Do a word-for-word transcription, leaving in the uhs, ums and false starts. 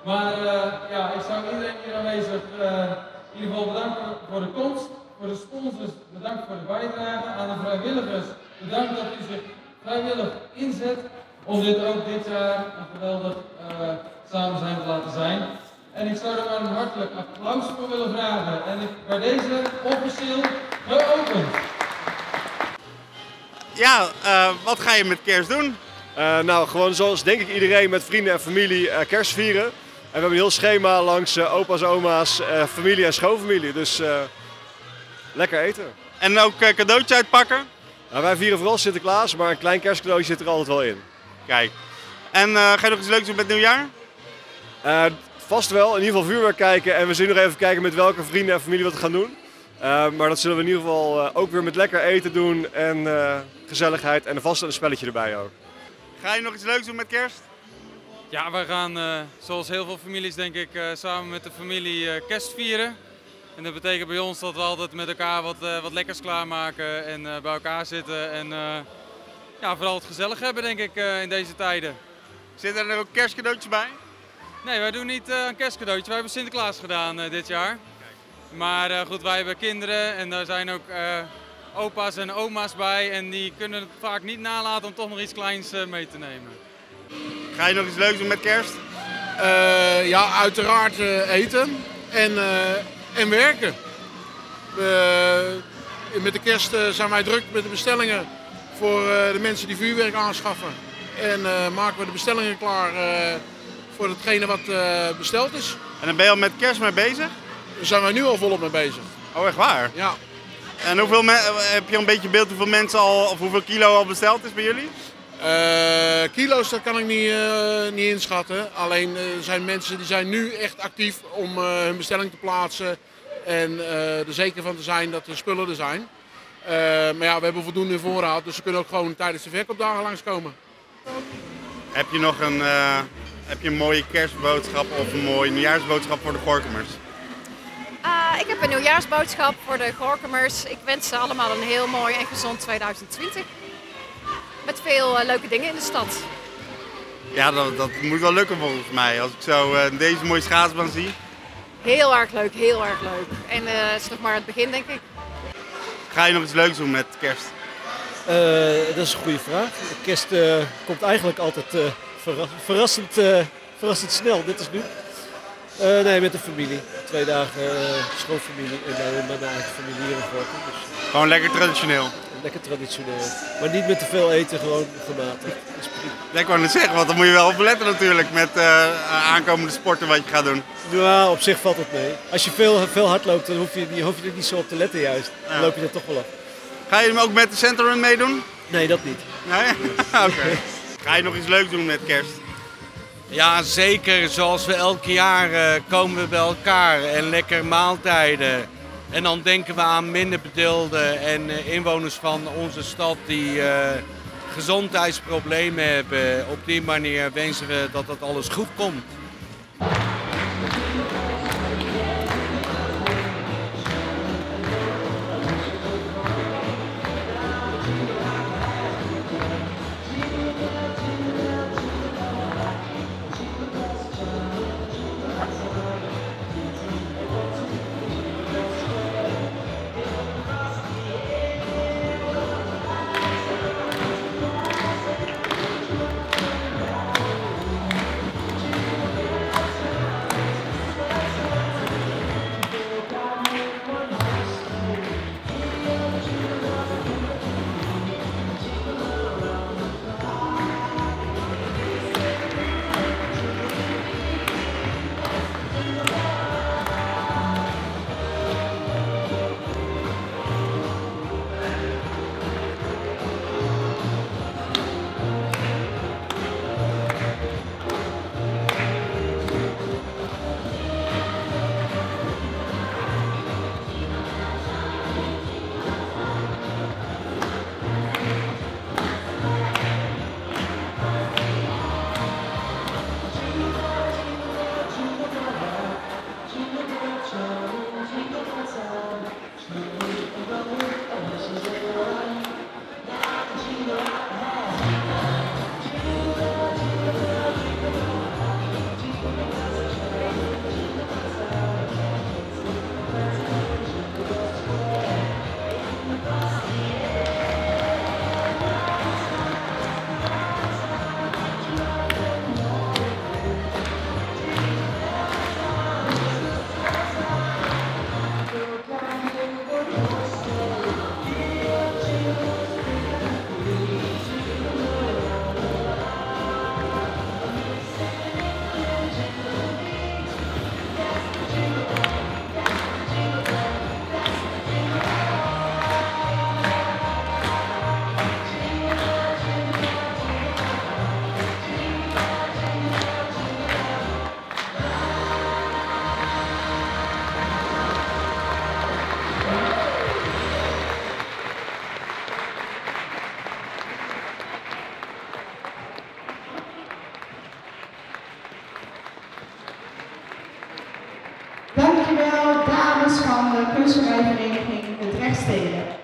Maar uh, ja, ik zou iedereen hier aanwezig uh, in ieder geval bedanken voor de komst, voor de sponsors bedankt voor de bijdrage, aan de vrijwilligers bedankt dat u zich vrijwillig inzet om dit ook dit jaar een geweldig uh, samen zijn te laten zijn. En ik zou er maar een hartelijk applaus voor willen vragen en ik bij deze officieel geopend. Ja, uh, wat ga je met kerst doen? Uh, nou, gewoon zoals denk ik iedereen met vrienden en familie uh, kerst vieren. En we hebben een heel schema langs uh, opa's, oma's, uh, familie en schoonfamilie. Dus uh, lekker eten. En ook uh, cadeautje uitpakken? Nou, wij vieren vooral Sinterklaas, maar een klein kerstcadeautje zit er altijd wel in. Kijk. En uh, ga je nog iets leuks doen met nieuwjaar? Uh, vast wel, in ieder geval vuurwerk kijken. En we zullen nog even kijken met welke vrienden en familie we het gaan doen. Uh, maar dat zullen we in ieder geval uh, ook weer met lekker eten doen en uh, gezelligheid en vast een spelletje erbij ook. Ga je nog iets leuks doen met kerst? Ja, we gaan uh, zoals heel veel families denk ik uh, samen met de familie uh, kerst vieren. En dat betekent bij ons dat we altijd met elkaar wat, uh, wat lekkers klaarmaken en uh, bij elkaar zitten. En uh, ja, vooral het gezellig hebben denk ik uh, in deze tijden. Zitten er ook kerstcadeautjes bij? Nee, wij doen niet uh, een kerstcadeautje. Wij hebben Sinterklaas gedaan uh, dit jaar. Maar uh, goed, wij hebben kinderen en daar zijn ook uh, opa's en oma's bij. En die kunnen het vaak niet nalaten om toch nog iets kleins uh, mee te nemen. Ga je nog iets leuks doen met kerst? Uh, ja, uiteraard uh, eten en, uh, en werken. Uh, met de kerst uh, zijn wij druk met de bestellingen voor uh, de mensen die vuurwerk aanschaffen. En uh, maken we de bestellingen klaar uh, voor hetgene wat uh, besteld is. En dan ben je al met kerst mee bezig? Daar zijn wij nu al volop mee bezig. Oh, echt waar? Ja. En hoeveel heb je een beetje beeld hoeveel mensen al, of hoeveel kilo al besteld is bij jullie? Uh, kilo's, dat kan ik niet, uh, niet inschatten. Alleen uh, er zijn mensen die zijn nu echt actief om uh, hun bestelling te plaatsen. En uh, er zeker van te zijn dat de spullen er zijn. Uh, maar ja, we hebben voldoende voorraad, dus ze kunnen ook gewoon tijdens de verkoopdagen langskomen. Heb je nog een, uh, heb je een mooie kerstboodschap of een mooie nieuwjaarsboodschap voor de Gorincemers? Uh, ik heb een nieuwjaarsboodschap voor de Gorincemers. Ik wens ze allemaal een heel mooi en gezond tweeduizend twintig. Met veel uh, leuke dingen in de stad. Ja, dat, dat moet wel lukken volgens mij. Als ik zo uh, deze mooie schaatsbaan zie. Heel erg leuk, heel erg leuk. En uh, het is nog maar het begin, denk ik. Ga je nog iets leuks doen met kerst? Uh, dat is een goede vraag. Kerst uh, komt eigenlijk altijd uh, verra verrassend, uh, verrassend snel. Dit is nu. Uh, nee, met de familie. Twee dagen uh, schoonfamilie en dan met mijn eigen familie hier in Gorinchem. Dus, gewoon lekker traditioneel? Lekker traditioneel. Maar niet met te veel eten, gewoon gematigd. Dat is prima. Ja, ik wou net zeggen, want dan moet je wel op letten natuurlijk met uh, aankomende sporten wat je gaat doen. Ja, op zich valt het mee. Als je veel, veel hard loopt, dan hoef je, hoef je er niet zo op te letten juist. Dan ja. loop je er toch wel af. Ga je hem ook met de Center Run meedoen? Nee, dat niet. Nee? Oké. Okay. Ga je nog iets leuks doen met kerst? Ja, zeker. Zoals we elk jaar uh, komen we bij elkaar en lekker maaltijden. En dan denken we aan minder bedeelden en uh, inwoners van onze stad die uh, gezondheidsproblemen hebben. Op die manier wensen we dat dat alles goed komt. spelen.